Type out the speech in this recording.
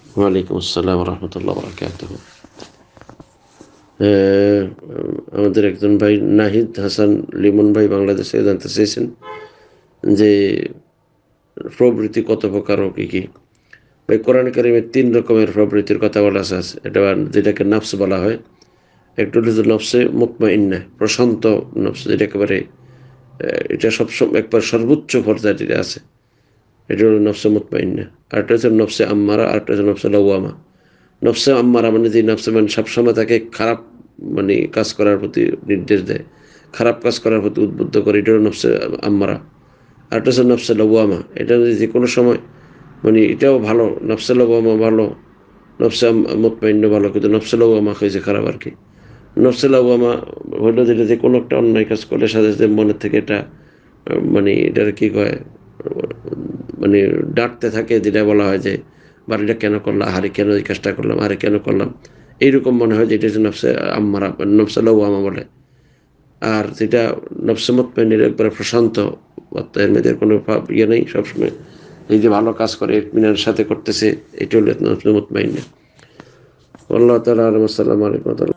ওয়ালাইকুম আসসালাম রহমতুল্লাহ বরকাতুহ। আমাদের একজন ভাই নাহিদ হাসান লিমন ভাই বাংলাদেশে জানতে চেয়েছেন যে প্রবৃত্তি কত প্রকার ও কি কি। ভাই কোরআন কারিমে 3 রকমের প্রবৃত্তির কথা বলা আছে। এটা যেটাকে নফস বলা হয়। একটা হচ্ছে নফসে মুতমাইন্না, প্রশান্ত নফস, যেটা একেবারে এটা সবসময় একবার সর্বোচ্চ পর্যায়ে যেটা আছে, এটা হলো নফসে মুতমাইন্না। আরেকটা হচ্ছে নফসে আম্মারা, আরেকটা হচ্ছে নফসে লাওয়ামা। নফসে আম্মারা মানে যে নফসে মানে সবসময় তাকে খারাপ মানে কাজ করার প্রতি নির্দেশ দেয়, খারাপ কাজ করার প্রতি উদ্বুদ্ধ করে, এটা হলো নফসে আম্মারা। আরেকটা হচ্ছে নফসে লাওয়ামা, এটা যে কোনো সময় মানে এটাও ভালো, নফসে লাওয়ামা ভালো, নফসে মুতমাইন্না ভালো, কিন্তু নফসে লাওয়ামা হয়েছে খারাপ আর কি। নফসে লাওয়ামা হলো যেটা যে কোনো একটা অন্যায় কাজ করলে সাথে সাথে মনের থেকে এটা মানে এটার কি কয় মানে ডাকতে থাকে, যেটা বলা হয় যে বাড়িটা কেন করলাম, আরে কেন এই কাজটা করলাম, আরে কেন করলাম, এইরকম মনে হয় যে এটা হচ্ছে নফসে আম্মারা, নফসে লাওয়ামা বলে। আর যেটা নফসে মুতমাইন্নার একবারে প্রশান্ত, এর মধ্যে কোনো ইয়ে নেই, সবসময় এই যে ভালো কাজ করে ইতমিনানের সাথে করতেছে, এটা হলো নফসে মুতমাইন্না। আল্লাহ তাআলা আলাইকুম।